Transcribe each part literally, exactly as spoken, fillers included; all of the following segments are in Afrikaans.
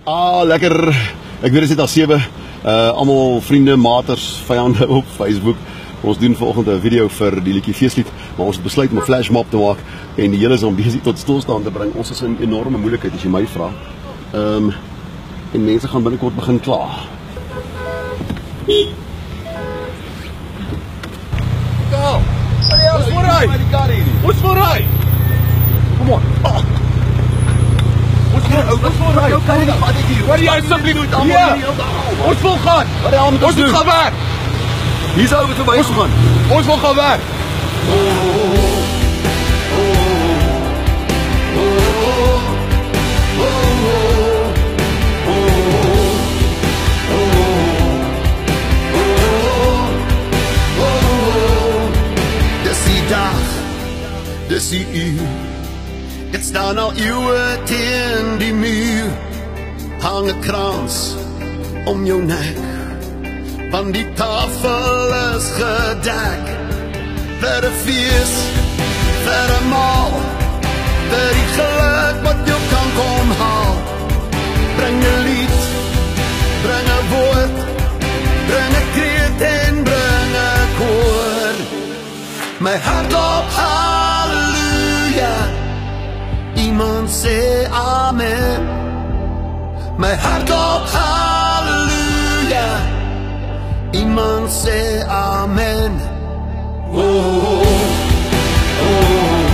Ah, lekker. Ek weet dit is net al sewe. Uh almal vriende, maters, vyande op Facebook. Ons doen vanoggend 'n video vir die liedjie Feeslied, maar ons het besluit om 'n flashmob te maak en die hele Zambesi tot stilstaan te bring. Ons is in enorme moeilikheid as jy my vra. Ehm um, en mense gaan binnekort begin kla. Go. What's for right? What's for right? Come on. Oh. What's for What's for right? Wat jy simply moet almal hier. Ons wil gaan. Wat jy almal moet doen. Ons gaan werk. Hier sou ons verby gaan. Ons wil gaan werk. Dis die dag, dis die uur. Dit staan al eeuwen teen die muur. Hang 'n krans om jou nek, want die tafel is gedek. Vir 'n fees, vir 'n maal, vir die geluk wat jou kan kom haal. Bring 'n lied, bring 'n woord, bring 'n kreet en bring 'n koor. My hart klop halleluja, iemand sê amen. My hart klop halleluja, iemand sê amen. Oh, oh, oh,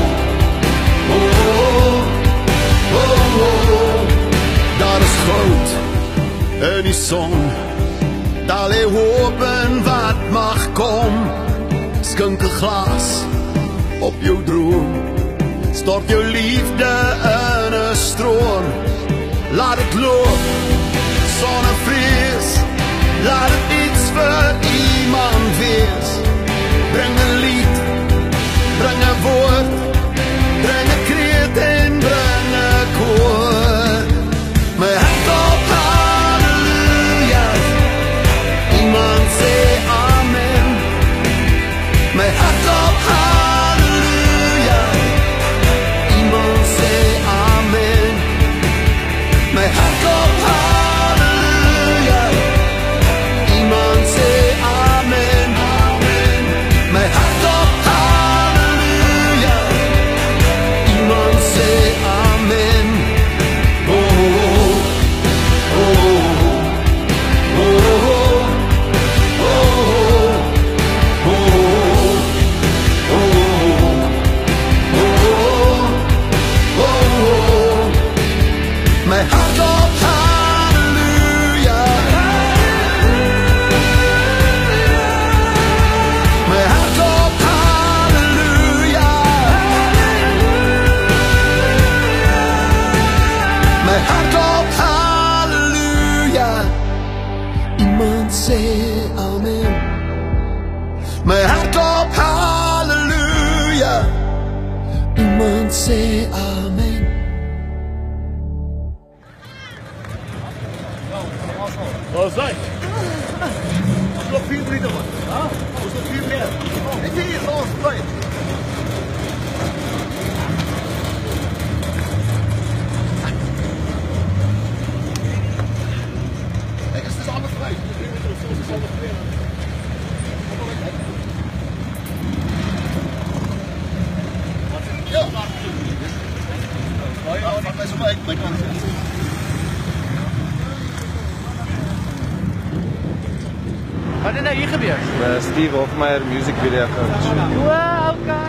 oh, oh, oh. Daar is goud in die son, daar lê hoop en wat mag kom. Skink 'n glas op jou droom, stort jou liefde in 'n stroom. Laat dit loop sonder vrees, laat dit iets vir iemand wees. Bring 'n lied, bring 'n woord, bring 'n kreet en bring 'n koor. My hart klop halleluja, iemand sê amen. My hart klop halleluja, iemand sê amen. My hart klop halleluja, iemand sê amen. My hart klop halleluja, iemand sê amen. Oh, oh, oh, oh, oh, oh, oh. My heart klop halleluja, my heart klop halleluja, my heart klop halleluja, iemand sê amen. My heart klop halleluja, iemand sê amen. Wat is dat? Ons nog vier minuten man. Ja? Ons nog vier meer. Net hier, los, blijf. Kijk, het is allemaal vrij. Drie minuten of zo, het is allemaal vrij. Ja. Oh ja, maak mij zo bij. Mijn kant. Wat het nou hier gebeur? Uh, Steve Hofmeyr music video. Wow, okay.